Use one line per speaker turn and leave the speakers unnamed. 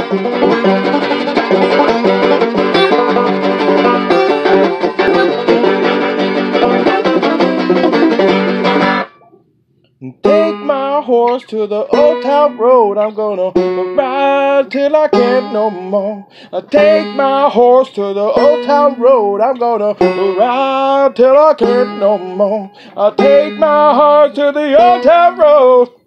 Take my horse to the old town road. I'm gonna ride till I can't no more. Take my horse to the old town road. I'm gonna ride till I can't no more. Take my horse to the old town road.